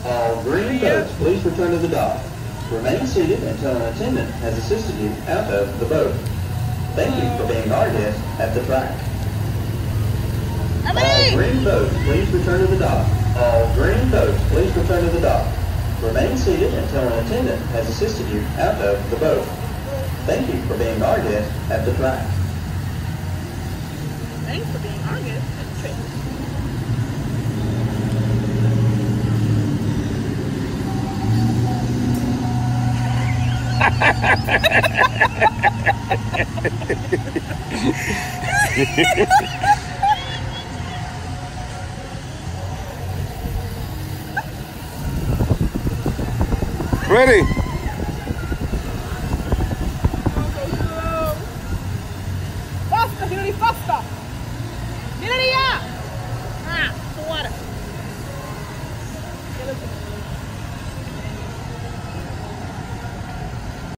All green boats, please return to the dock. Remain seated until an attendant has assisted you out of the boat. Thank you for being our guest at the track. All green boats, please return to the dock. All green boats, please return to the dock. Remain seated until an attendant has assisted you out of the boat. Thank you for being our guest at the track. Thanks for being our guest at the track. Ready?